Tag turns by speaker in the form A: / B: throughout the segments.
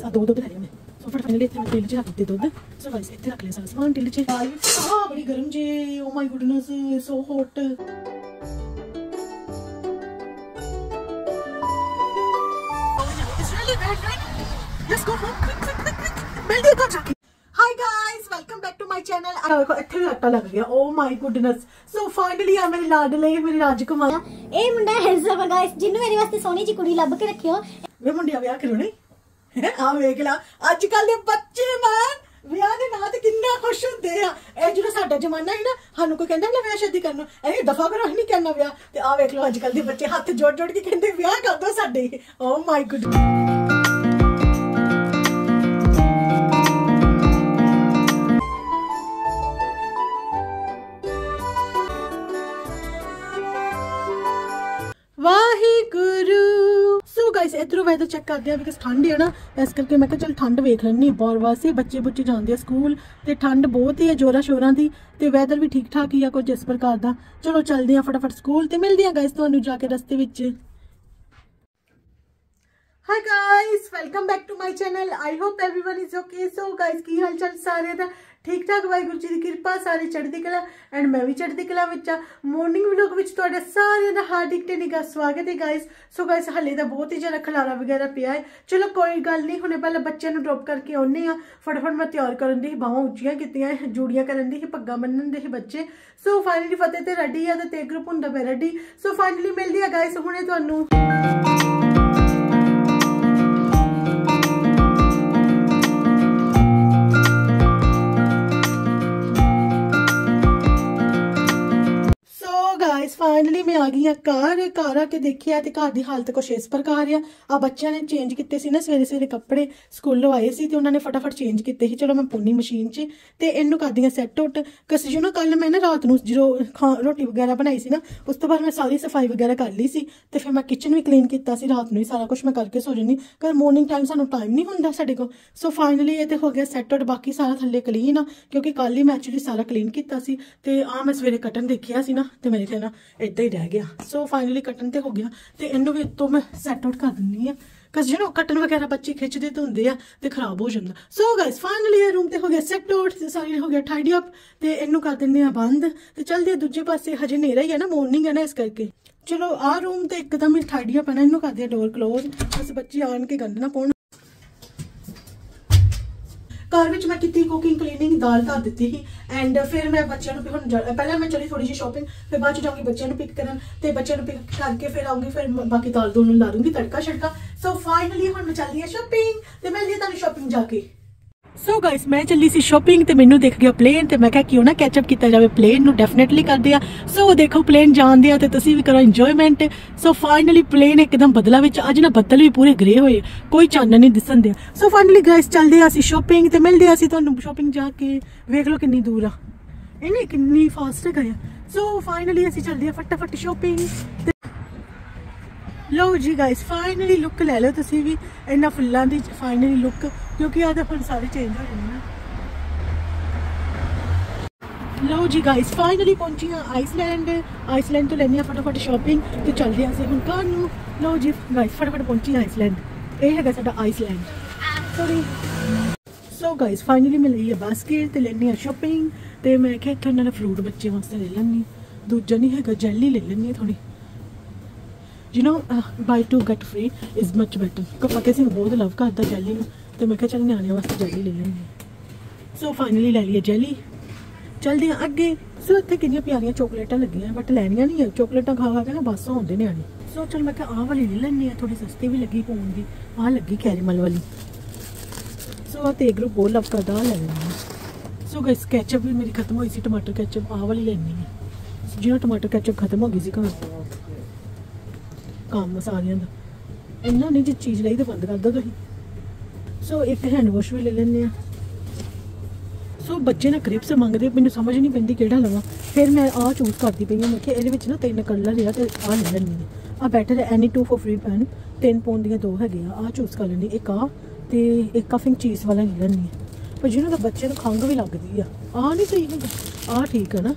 A: Guys आ दो दुध ले मैं सो फाइनली इतने टिल च रख दिते दुध सो गाइस इतने रख लिया सारा सामान टिल च बड़ी गर्म जे oh my goodness so hot Let's go home. Quick. Hi guys, welcome back to my channel. ਇੱਥੇ ਵੀ ਆਟਾ ਲੱਗ ਗਿਆ. Oh my goodness. So finally ਆ ਮੇਰੇ ਲਾਡਲੇ ਮੇਰੀ ਰਾਜਕੁਮਾਰ.
B: ਇਹ ਮੁੰਡਾ ਹੈਜ਼ਮ ਗਾਇਸ ਜਿਹਨੂੰ ਮੇਰੇ ਵਾਸਤੇ ਸੋਹਣੀ ਜੀ ਕੁੜੀ ਲੱਭ ਕੇ ਰੱਖਿਓ.
A: ਵੇ ਮੁੰਡਿਆ ਵਿਆਹ ਕਰੋਣੇ ਆ ਵੇਖ ਲਾ ਅੱਜ ਕੱਲ ਦੇ ਬੱਚੇ ਮਾਨ ਵਿਆਹ ਦੇ ਨਾਂ ਤੇ ਕਿੰਨਾ ਖੁਸ਼ ਹੁੰਦੇ ਆ. ਇਹ ਜਿਹੜਾ ਸਾਡਾ ਜ਼ਮਾਨਾ ਹੈ ਨਾ ਸਾਨੂੰ ਕੋਈ ਕਹਿੰਦਾ ਨਾ ਵਿਆਹ ਸ਼ਾਦੀ ਕਰਨਾ ਇਹ ਦਫਾ ਕਰੋ ਅਸੀਂ ਨਹੀਂ ਕਰਨਾ ਵਿਆਹ ਤੇ ਆ ਵੇਖ ਲਓ ਅੱਜ ਕੱਲ ਦੇ ਬੱਚੇ ਹੱਥ ਜੋੜ ਜੋੜ ਕੇ ਕਹਿੰਦੇ ਵਿਆਹ ਕਰ ਦੋ ਸਾਡੇ. Oh my goodness. Waheguru so guys ਇਧਰੋਂ ਵੈਦਰ ਚੈੱਕ ਕਰਦੇ ਆ ਬਿਕਾਜ਼ ਠੰਡ ਹੈ ਨਾ ਇਸ ਕਰਕੇ ਮੈਂ ਕਿਹਾ ਚਲ ਠੰਡ ਵੇਖ ਲੈਣੀ ਬਾਹਰ ਵਾਸਤੇ ਬੱਚੇ ਬੁੱਚੇ ਜਾਂਦੇ ਆ ਸਕੂਲ ਤੇ ਠੰਡ ਬਹੁਤ ਹੀ ਹੈ ਜੋਰਾਂ ਸ਼ੋਰਾਂ ਦੀ ਤੇ ਵੈਦਰ ਵੀ ਠੀਕ ਠਾਕ ਹੀ ਆ ਕੁਝ ਇਸ ਪ੍ਰਕਾਰ ਦਾ. ਚਲੋ ਚੱਲਦੇ ਆ ਫਟਾਫਟ ਸਕੂਲ ਤੇ ਮਿਲਦੇ ਆ ਗਾਇਸ ਤੁਹਾਨੂੰ ਜਾ ਕੇ ਰਸਤੇ ਵਿੱਚ. Hi guys, welcome back to my channel. I hope everyone is okay. So guys ਕੀ ਹਾਲ ਚਾਲ ਸਾਰਿਆਂ ਦਾ ਠੀਕ ਠਾਕ ਵਾਹਿਗੁਰੂ ਜੀ ਦੀ ਕਿਰਪਾ ਸਾਰੇ ਚੜ੍ਹਦੀ ਕਲਾ ਐਂਡ ਮੈਂ ਵੀ ਚੜ੍ਹਦੀ ਕਲਾ ਵਿੱਚ ਆ. ਮਾਰਨਿੰਗ ਵਲੌਗ ਵਿੱਚ ਤੁਹਾਡਾ ਸਾਰਿਆਂ ਦਾ ਹਾਰਦਿਕ ਤੇ ਨਿੱਘਾ ਸਵਾਗਤ ਹੈ ਗਾਇਸ. ਸੋ ਗਾਇਸ ਹਲੇ ਤਾਂ ਬਹੁਤ ਹੀ ਜ਼ਿਆਦਾ ਖਲਾਰਾ ਵਗੈਰਾ ਪਿਆ ਹੈ. ਚਲੋ ਕੋਈ ਗੱਲ ਨਹੀਂ ਹੁਣੇ ਪਹਿਲਾਂ ਬੱਚਿਆਂ ਨੂੰ ਡ੍ਰੌਪ ਕਰਕੇ ਆਉਂਦੇ ਆ. ਫਟਾਫਟ ਮੈਂ ਤਿਆਰ ਕਰਨ ਦੀ ਬਾਹਾਂ ਉੱਚੀਆਂ ਕੀਤੀਆਂ ਜੂੜੀਆਂ ਕਰਨ ਦੀ ਪੱਗਾਂ ਬੰਨਣ ਦੇ ਬੱਚੇ. ਸੋ ਫਾਈਨਲੀ ਫਤਿਹ ਤੇ ਰੈਡੀ ਆ ਤੇ ਗਰੁੱਪ ਹੁੰਦਾ ਪਿਆ ਰੈਡੀ. ਸੋ ਫਾਈਨਲੀ ਮਿਲਦੀ ਆ ਗਾਇਸ ਹੁਣੇ ਤੁਹਾਨੂੰ. फाइनली मैं आ गई घर आके देखिया ते घर दी हालत कुछ इस प्रकार आ बच्चों ने चेंज किए सी ना सवेरे सवेरे कपड़े स्कूलों आए सी ते उन्होंने फटाफट चेंज किए सी. चलो मैं पुन्नी मशीन च ते इनू कर दी सैट उट कस जो ना कल मैं ना रात नूं जो रोटी वगैरह बनाई सी ना उस तो बाद मैं सारी सफाई वगैरह कर ली सी ते फिर मैं किचन भी क्लीन किया सी रात नूं ही सारा कुछ मैं करके सो जानी कर मॉर्निंग टाइम सानू टाइम नहीं हुंदा साडे कोल. सो फाइनली ये तो हो गया सैट उट बाकी सारा थल्ले क्लीन आ क्योंकि कल ही मैं एक्चुअली सारा क्लीन किया सी ते आ मैं सवेरे कटन देखिया सी ना ते मेरे ख्याल इदा ही रह गया. सो फाइनली कटन ते हो गया ते इनू भी तो मैं सैट आउट कर दिंदी आ कस जो कटन वगैरह बच्चे खिंचते तो होंगे आ ते खराब हो जाता. सो गाइस फाइनली रूम ते हो गया सैट आउट ते सारी हो गया टाइडी अप ते इनू कर दिंदे आ बंद ते चलदे दूजे पासे हजे नेरा ही है ना मॉर्निंग है ना इस करके. चलो आ रूम ते एकदम ही टाइडी अप है ना इनू कर दिया डोर क्लोज बस बच्चे आन के गंद ना पाउण. घर में मैं की कुकिंग क्लीनिंग दाल धर दी ही एंड फिर मैं बच्चों को पहले मैं चली थोड़ी जी शॉपिंग फिर बाद जाऊँगी बच्चों को पिक करन ते बच्चों को पिक करके फिर आऊँगी फिर बाकी दाल दूल ला दूँगी तड़का छड़का. सो फाइनली हम मैं चल रही है शॉपिंग ते मिलदी तुहानू शॉपिंग जाके. सो गाइस मैं चली सी शॉपिंग ते मैनू देख गया प्लेन ते मैं कहा क्यों ना कैचअप किया जाए प्लेन नू डेफिनेटली कर दिया. सो देखो प्लेन जान दिया ते तुसी भी करो इंजॉयमेंट. सो फाइनली प्लेन एकदम बदला विच अज ना बदल भी पूरे ग्रे होए कोई चानन नहीं दिसन दिया. सो फाइनली गाइस चलदे असी शॉपिंग ते मिलदे असी तुहानू शॉपिंग जाके वेख लो कितनी दूर आ इन्हें कितनी फास्ट गए. सो फाइनली असी चलदे फटाफट शॉपिंग. लो जी गाइस फाइनली लुक ले लो तुसी भी इन्ना फुल्लां दी फाइनली लुक क्योंकि आ फिर सारे चेंज हो जाने. लो जी गाइस फाइनली पहुंची हाँ आइसलैंड तो लेनी फटाफट शॉपिंग तो चलते हैं हम घर नूं. लो जी गाइस फटाफट पहुंची आइसलैंड ये है साडा Iceland sorry. So guys finally मैं ली है बास्केट तो लेनी शॉपिंग तो मैं क्या इतना इन्होंने फ्रूट बच्चे वास्ते ले लैनी दूजा नहीं है जैली ले लैनी थोड़ी you know buy two get free is much better क्योंकि फतेह सिंह बहुत लव करता जैली तो मैं क्या चल न्याणे वास्ते जैली ले लैनी. सो फाइनली ले लिया जैली चलते हैं अगे. सो इतने कितनी प्यारियां चॉकलेटा लगी बट लैनिया नहीं है चॉकलेटा खा खा के ना बस होंगे न्याणे. सो चल मैं आह वाली ले लैनी थोड़ी सस्ती भी लगी फोन की आह लगी कैरेमल वाली. सो ते ग्रुप बहुत लव करता ले लैनी. सो गाइस कैचअप भी मेरी खत्म हुई सी टमाटर कैचअप आह वाली लैनी है जो टमाटर कैचअप खत्म हो गई सी घर काम सारिया का इन्ना नहीं जो चीज़ लाई तो बंद कर दो तुम. सो एक हैंड वॉश भी ले लें. सो बच्चे ना क्रिप्स मंगते मैंने समझ नहीं पैंती केड़ा लवां फिर मैं आ चूज करती पई मैं कि ये ना 3 कलर है तो आ ले लैनी आ बैटर है एनी 2 फॉर फ्री पेन 3 पाउंड दी 2 है आ चूज कर लेनी एक आ ते एक कफिंग चीज़ वाला ले लैनी पर जिन्होंने बच्चे को खंघ भी लगती है आ नहीं सही होगा आ ठीक है ना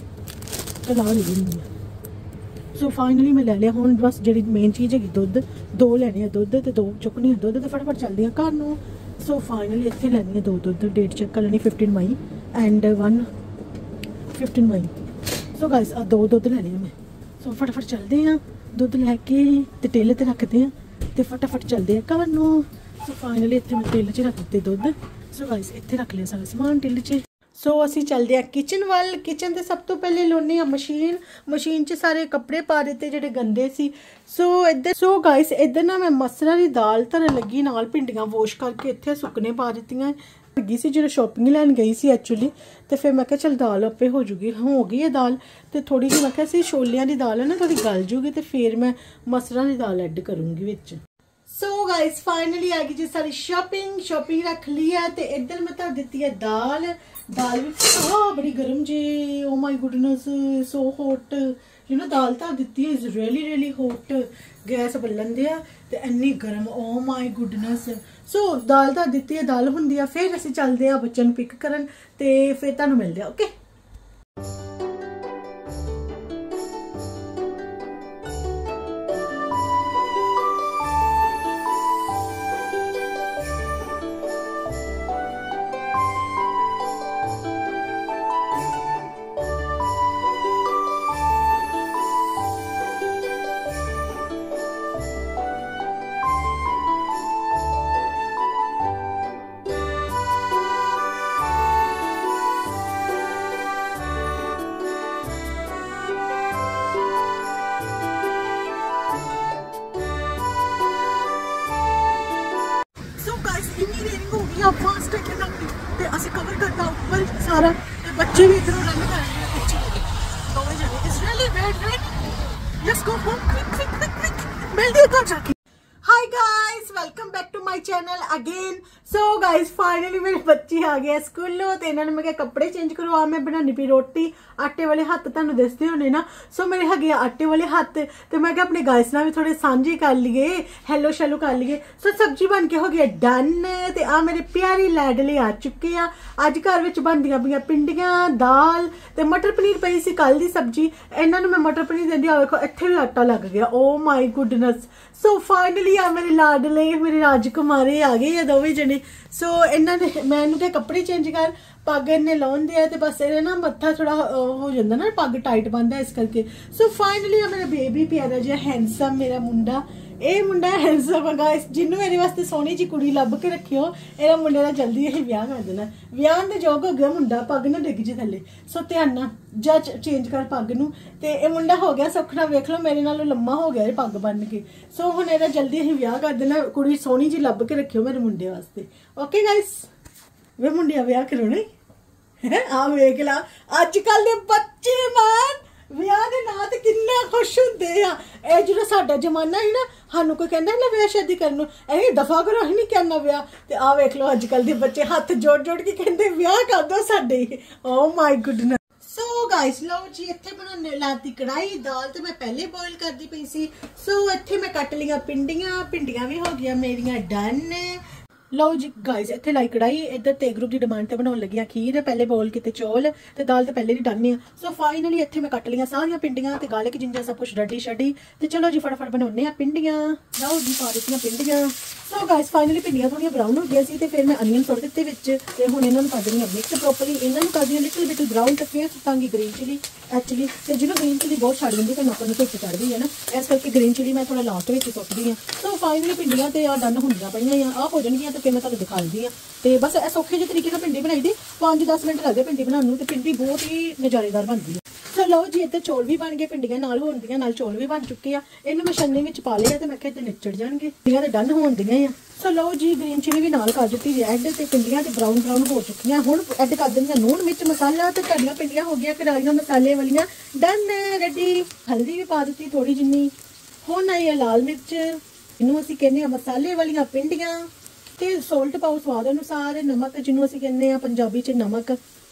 A: चल आ ले लैनी. सो फाइनली मैं ले लिया हूँ बस जी मेन चीज़ है दुध 2 ਲੈਣੇ ਆ ਦੁੱਧ ਤੇ 2 ਚੁੱਕਣੀਆਂ ਦੁੱਧ ਤੇ ਫਟਾਫਟ ਚੱਲਦੀ ਆ ਘਰ ਨੂੰ। ਸੋ ਫਾਈਨਲੀ ਇੱਥੇ ਲੈਣੀ ਆ 2 ਦੁੱਧ, ਡੇਟ ਚੈੱਕ ਕਰ ਲੈਣੀ 15 ਮਈ ਐਂਡ 15 ਮਈ। ਸੋ ਗਾਇਸ ਆ 2 ਦੁੱਧ ਲੈਣੇ ਆ ਮੈਂ। ਸੋ ਫਟਾਫਟ ਚੱਲਦੇ ਆ, ਦੁੱਧ ਲੈ ਕੇ ਤੇ ਟੇਲੇ ਤੇ ਰੱਖਦੇ ਆ ਤੇ ਫਟਾਫਟ ਚੱਲਦੇ ਆ ਘਰ ਨੂੰ। ਸੋ ਫਾਈਨਲੀ ਇੱਥੇ ਮੈਂ ਟੇਲੇ 'ਚ ਰੱਖ ਦਿੱਤੇ ਦੁੱਧ। ਸੋ ਗਾਇਸ ਇੱਥੇ ਰੱਖ ਲਿਆ ਸਾਰਾ ਸਮਾਨ ਟੇਲੇ 'ਚ। ਸੋ ਅਸੀਂ ਚੱਲਦੇ ਆ ਕਿਚਨ ਵੱਲ। ਕਿਚਨ ਤੇ ਸਭ ਤੋਂ ਪਹਿਲੇ ਲਾਉਣੇ ਆ ਮਸ਼ੀਨ 'ਚ ਸਾਰੇ ਕੱਪੜੇ ਪਾ ਦਿੱਤੇ ਜਿਹੜੇ ਗੰਦੇ ਸੀ। ਸੋ ਗਾਇਸ ਇੱਧਰ ਨਾ ਮੈਂ ਮਸਰਾਂ ਦੀ ਦਾਲ ਧਰਨ ਲੱਗੀ, ਨਾਲ ਭਿੰਡੀਆਂ ਵਾਸ਼ ਕਰਕੇ ਇੱਥੇ ਸੁੱਕਣੇ ਪਾ ਦਿੱਤੀਆਂ। ਲੱਗੀ ਸੀ ਜਦੋਂ ਸ਼ਾਪਿੰਗ ਲੈਣ ਗਈ ਸੀ ਐਕਚੁਅਲੀ, ਤੇ ਫਿਰ ਮੈਂ ਕਿਹਾ ਚਲ ਦਾਲ ਆਪੇ ਹੋ ਗਈ ਹੈ ਦਾਲ। ਤੇ ਥੋੜੀ ਜਿਹੀ ਮੈਂ ਕਿਹਾ ਸੀ ਛੋਲਿਆਂ ਦੀ ਦਾਲ ਹੈ ਨਾ ਥੋੜੀ ਗਲ ਜੂਗੀ ਤੇ ਫਿਰ ਮੈਂ ਮਸਰਾਂ ਦੀ ਦਾਲ ਐਡ ਕਰੂੰਗੀ ਵਿੱਚ। ਸੋ ਗਾਇਸ ਫਾਈਨਲੀ ਆ ਗਈ ਜੀ ਸਾਰੀ ਸ਼ਾਪਿੰਗ ਰੱਖ ਲਈ ਹੈ ਤੇ ਇੱਧਰ ਮੈਂ ਧਰ ਦਿੱਤੀ ਹੈ ਦਾਲ ਵਿੱਚ ਬੜੀ ਗਰਮ ਜੀ। ਓ ਮਾਈ ਗੁੱਡਨੈਸ ਸੋ ਹੌਟ ਦਾਲ ਧਰ ਦਿੱਤੀ ਹੈ, ਇਜ਼ ਰੀਅਲੀ ਹੌਟ। ਗੈਸ ਬੱਲਣ ਦਿਆ ਤੇ ਇੰਨੀ ਗਰਮ, ਓ ਮਾਈ ਗੁੱਡਨੈਸ। ਸੋ ਦਾਲ ਧਰ ਦਿੱਤੀ ਹੈ, ਦਾਲ ਹੁੰਦੀ ਆ। ਫਿਰ ਅਸੀਂ ਚੱਲਦੇ ਆ ਬੱਚਿਆਂ ਨੂੰ ਪਿਕ ਕਰਨ ਤੇ ਫਿਰ ਤੁਹਾਨੂੰ ਮਿਲਦੇ ਆ। ਓਕੇ ਫਾਸਟ ਤੇ ਅਸੀਂ ਕਵਰ ਕਰਤਾ ਉੱਪਰ ਸਾਰਾ ਤੇ ਬੱਚੇ ਵੀ ਇਧਰੋਂ ਰਨ ਕਰ ਰਹੇ ਆ ਪਿੱਛੇ ਦੋਵੇਂ ਜਣੇ। It's really very let's go home quick ਮਿਲਦੇ ਹਾਂ ਜਾ ਕੇ। Hi guys welcome back to my channel again. So guys finally मेरे बच्चे आ गए स्कूलों ते इन्होंने मैं कपड़े चेंज करवा मैं बनानी पई रोटी। आटे वाले हत्थ तुहानू दसदे होने ना। सो मेरे हैगे आटे वाले हत्थ ते मैं अपने गाइस नाल भी थोड़े सांझे कर लिए, हेलो शेलो कर लिए। सो सब्जी बन के हो गई डन ते आ मेरे प्यारे लाडले आ चुके आ। अज घर विच बनदियां पईयां पिंडियां दाल ते मटर पनीर पई सी कल दी सब्जी। इन्हां नू मैं मटर पनीर दिंदी आ देखो इत्थे भी आटा लग गया। Oh my goodness. So finally आ मेरे लाडले मेरे राजकुमारे आ गए आ दोवें जने। सो इन्होंने मैं इन्हू कपड़े चेंज कर पग इन्हें लाउंदे आ ते बस इहदा ना मत्था थोड़ा हो जांदा ना पग टाइट बनदा इस करके। सो फाइनली मेरा बेबी प्यारा जिहा हैंडसम मेरा मुंडा ਇਹ ਮੁੰਡਾ ਹੈਂਡਸਮ ਹੈ ਗਾਇਸ। ਜਿਹਨੂੰ ਮੇਰੇ ਵਾਸਤੇ ਸੋਹਣੀ ਜੀ ਕੁੜੀ ਲੱਭ ਕੇ ਰੱਖਿਓ। ਇਹਦਾ ਮੁੰਡੇ ਦਾ ਜਲਦੀ ਹੀ ਵਿਆਹ ਕਰ ਦੇਣਾ। ਵਿਆਹ ਦੇ ਯੋਗ ਹੋ ਗਿਆ ਮੁੰਡਾ, ਪੱਗ ਨਾ ਡਿੱਗ ਜੇ ਥੱਲੇ। ਸੋ ਧਿਆਨ ਨਾਲ ਜਾ ਚੇਂਜ ਕਰ ਪੱਗ ਨੂੰ। ਤੇ ਇਹ ਮੁੰਡਾ ਹੋ ਗਿਆ ਸੁਖਣਾ, ਵੇਖ ਲਓ ਮੇਰੇ ਨਾਲੋਂ ਲੰਮਾ ਹੋ ਗਿਆ ਇਹ ਪੱਗ ਬੰਨ ਕੇ। ਸੋ ਹੁਣ ਇਹਦਾ ਜਲਦੀ ਹੀ ਵਿਆਹ ਕਰ ਦੇਣਾ। ਕੁੜੀ ਸੋਹਣੀ ਜੀ ਲੱਭ ਕੇ ਰੱਖਿਓ ਮੇਰੇ ਮੁੰਡੇ ਵਾਸਤੇ। ਓਕੇ ਗਾਇਸ ਵੇ ਮੁੰਡਿਆ ਵਿਆਹ ਕਰਾਉਣਾ ਹੈ। ਆ ਵੇਖ ਲਾ ਅੱਜ ਕੱਲ ਦੇ ਬੱਚੇ ਮਾਨ ਵਿਆਹ ਦੇ ਨਾਂ ਤੇ ਕਿੰਨਾ ਖੁਸ਼ ਹੁੰਦੇ ਆ। ਇਹ ਜਿਹੜਾ ਸਾਡਾ ਜ਼ਮਾਨਾ ਸੀ ਨਾ, ਸਾਨੂੰ ਕੋਈ ਕਹਿੰਦਾ ਨਾ ਵਿਆਹ ਸ਼ਾਦੀ ਕਰਨ ਨੂੰ, ਇਹ ਦਫਾ ਕਰੋ ਅਸੀਂ ਨਹੀਂ ਕਰਨਾ ਵਿਆਹ। ਤੇ ਆ ਵੇਖ ਲਓ ਅੱਜ ਕੱਲ ਦੇ ਬੱਚੇ ਹੱਥ ਜੋੜ ਕੇ ਕਹਿੰਦੇ ਵਿਆਹ ਕਰ ਦੋ ਸਾਡੇ। ਓ ਮਾਈ ਗੁੱਡਨੈਸ। ਸੋ ਗਾਇਸ ਲਓ ਜੀ ਇੱਥੇ ਬਣਾਉਣੇ ਲਾਤੀ ਕੜਾਈ ਦਾਲ ਤੇ ਮੈਂ ਪਹਿਲੇ ਬੋਇਲ ਕਰਦੀ ਪਈ ਸੀ। ਸੋ ਇੱਥੇ ਮੈਂ ਕੱਟ ਲਈਆਂ ਪਿੰਡੀਆਂ ਵੀ ਹੋ ਗਈਆਂ ਮੇਰੀਆਂ ਡਨ। लो जी गाइस इत्थे लाई कढ़ाई। इधर ते ग्रुप की डिमांड ते बनाउण लगी खीर, पहले बोल के चौल ते दाल ते पहले दी डन है। सो फाइनली इत्थे मैं कट लिया सारियां पिंडियां ते गार्लिक जिंजर सब कुछ रेडी शडी। ते चलो जी फटाफट बनाउने आ पिंडियां। लो जी पा दित्तियां पिंडियां। सो गाइस फाइनली पिंडियां थोड़ियां ब्राउन हो गई सी ते फिर मैं अनियन सुट दित्ते विच ते हुण इन्हां नूं कर देनी मिक्स प्रॉपर्ली। इन्हां नूं कर दियां लिटिल बिट ब्राउन ते फिर सुटांगी ग्रीन चिली एक्चुअली। ते जिन्हों ग्रीन चिली बहुत छड़ दिंदी फिर नौकर नूं धुप्प चढ़दी है ना, इस करके ग्रीन चिली मैं थोड़ा लास्ट विच सुटदी हां। सो फाइनली पिंडियां ते आ डन होंदियां पईयां आ हो जाणगियां ते फिर मैं तुहानूं दिखा ते बस सौखे ਜਿਹੇ तरीके ਨਾਲ भिंडी बनाई दी। 5-10 मिनट लगते भिंडी बनाने ਨੂੰ ਤੇ भिंडी बहुत ही नज़ारेदार बनती है। सो लो जी इधर चौल भी बन गए, भिंडियां नाल होंदियां नाल चौल भी बन चुके हैं। इन्हें मैं छन्नी विच पा लिया ते मैं क्या निचड़ जाएंगे। भिंडियां ते डन होंदियां हैं। सो लो जी ग्रीन चिली भी नाल कर दी रैड ते भिंडियां ते ब्राउन हो चुकी। हुण ऐड कर देंगे नून मिर्च मसाला ते साडियां भिंडियां हो गई करारियां मसाले वालियां डन रेडी। हल्दी भी पा दी थोड़ी जिन्नी। हुण आई है लाल मिर्च, इनू असीं कहने आ मसाले वालियां भिंडियां ते सोल्ट पाओ स्वाद अनुसार। नमक जिन्हों असीं कहने आ पंजाबी च नमक।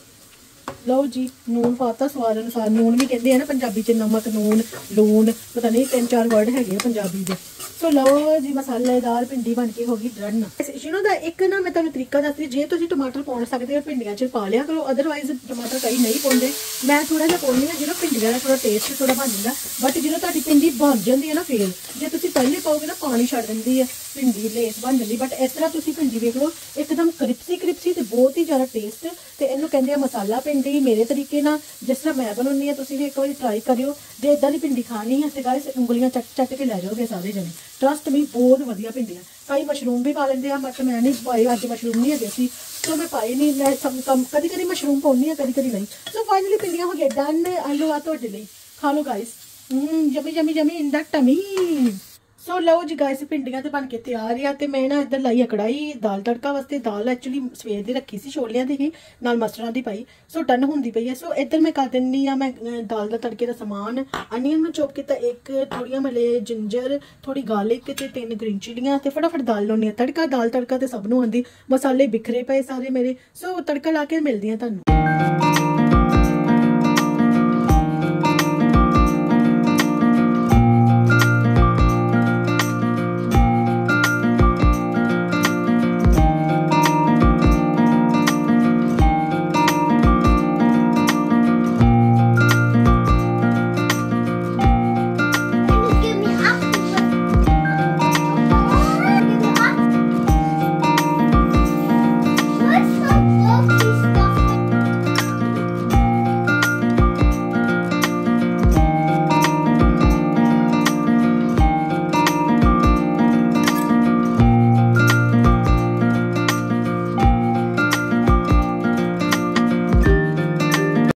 A: लो जी नून पाता स्वाद अनुसार। नून भी कहते हैं ना पंजाबी च नमक नून लून पता नहीं 3-4 वर्ड है पंजाबी के। ਸੋ ਲਓ ਜੀ ਮਸਾਲੇਦਾਰ ਭਿੰਡੀ ਬਣ ਕੇ ਹੋ ਗਈ ਡਨ। ਯੂ ਦਾ ਇੱਕ ਨਾ ਮੈਂ ਤੁਹਾਨੂੰ ਤਰੀਕਾ ਦੱਸਦੀ, ਜੇ ਤੁਸੀਂ ਟਮਾਟਰ ਪਾਉਣ ਸਕਦੇ ਹੋ ਭਿੰਡੀਆਂ 'ਚ ਪਾ ਲਿਆ ਕਰੋ, ਅਦਰਵਾਈਜ਼ ਟਮਾਟਰ ਕਈ ਨਹੀਂ ਪਾਉਂਦੇ। ਮੈਂ ਥੋੜਾ ਜਿਹਾ ਪਾਉਂਦੀ ਹਾਂ, ਜਿਹੜਾ ਭਿੰਡੀਆਂ ਦਾ ਥੋੜਾ ਟੇਸਟ ਥੋੜਾ ਬਣ ਜਾਂਦਾ। ਬਟ ਜਦੋਂ ਤੁਹਾਡੀ ਭਿੰਡੀ ਬਣ ਜਾਂਦੀ ਹੈ ਨਾ, ਫਿਰ ਜੇ ਤੁਸੀਂ ਪਹਿਲੇ ਪਾਓਗੇ ਨਾ ਪਾਣੀ ਛੱਡ ਦਿੰਦੀ ਹੈ, ਭਿੰਡੀ ਲੇਸ ਬਣ ਜਾਂਦੀ। ਬਟ ਇਸ ਤਰ੍ਹਾਂ ਤੁਸੀਂ ਭਿੰਡੀ ਵੇਖ ਲਓ, ਇੱਕਦਮ ਕ੍ਰਿਪਸੀ ਤੇ ਬਹੁਤ ਹੀ ਜ਼ਿਆਦਾ ਟੇਸਟ। ਤੇ ਇਹਨੂੰ ਕਹਿੰਦੇ ਆ ਮਸਾਲਾ ਭਿੰਡੀ। ਮੇਰੇ ਤਰੀਕੇ ਨਾਲ ਜਿਸ ਤਰ੍ਹਾਂ ਮੈਂ ਬਣਾਉਂਦੀ ਹਾਂ, ਤੁਸੀਂ ਵੀ ਇੱਕ ਵਾਰੀ ਟਰਾਈ ਕਰਿਓ। ਜੇ ਇਦਾਂ ਦੀ ਭਿੰਡੀ ਖਾਣੀ ਹੈ ਤੇ ਗਾਇਸ ਉਂਗਲੀਆਂ ਚੱਟ ਕੇ ਲੈ ਜਾਓਗੇ ਸਾਰੇ ਜਣੇ, ਟਰਸਟ ਮੀ, ਬਹੁਤ ਵਧੀਆ ਭਿੰਡੀਆਂ। ਕਈ ਮਸ਼ਰੂਮ ਵੀ ਪਾ ਲੈਂਦੇ ਆ, ਬਟ ਮੈਂ ਨਹੀਂ ਪਾਏ, ਅੱਜ ਮਸ਼ਰੂਮ ਨਹੀਂ ਹੈਗੇ ਸੀ ਸੋ ਮੈਂ ਪਾਏ ਨਹੀਂ। ਮੈਂ ਕਦੀ ਮਸ਼ਰੂਮ ਪਾਉਂਦੀ ਹਾਂ, ਕਦੀ ਨਹੀਂ। ਸੋ ਫਾਈਨਲੀ ਭਿੰਡੀਆਂ ਹੋ ਗਏ ਡਨ। ਆਲੂ ਆ ਤੁਹਾਡੇ ਲਈ, ਖਾ ਲਓ ਗਾਇਸ। ਜਮੀ ਇਨ ਦਾ ਟਮੀ। ਸੋ ਲਓ ਜੀ ਗਾਇਸ, ਭਿੰਡੀਆਂ ਤੇ ਬਣ ਕੇ ਤਿਆਰ ਆ। ਤੇ ਮੈਂ ਨਾ ਇੱਧਰ ਲਾਈ ਆ ਕੜਾਈ ਦਾਲ ਤੜਕਾ ਵਾਸਤੇ। ਦਾਲ ਐਕਚੁਅਲੀ ਸਵੇਰ ਦੀ ਰੱਖੀ ਸੀ, ਛੋਲਿਆਂ ਦੀ ਹੀ, ਨਾਲ ਮਸਰਾਂ ਦੀ ਪਾਈ। ਸੋ ਡਨ ਹੁੰਦੀ ਪਈ ਹੈ। ਸੋ ਇੱਧਰ ਮੈਂ ਕਰ ਦਿੰਦੀ ਆ ਮੈਂ ਦਾਲ ਦਾ ਤੜਕੇ ਦਾ ਸਮਾਨ। ਅਨੀਅਨ ਨੂੰ ਚੋਪ ਕੀਤਾ, ਇੱਕ ਥੋੜੀਆਂ ਮਲੇ ਜਿੰਜਰ, ਥੋੜੀ ਗਾਰਲਿਕ ਤੇ 3 ਗ੍ਰੀਨ ਚਿਲੀਆਂ। ਤੇ ਫਟਾਫਟ ਦਾਲ ਲਾਉਣੀ ਆ ਤੜਕਾ। ਦਾਲ ਤੜਕਾ ਤੇ ਸਭ ਨੂੰ ਆਉਂਦੀ, ਮਸਾਲੇ ਬਿਖਰੇ ਪਏ ਸਾਰੇ ਮੇਰੇ। ਸੋ ਤੜਕਾ ਲਾ ਕੇ ਮਿਲਦੀ ਆ ਤੁਹਾਨੂੰ।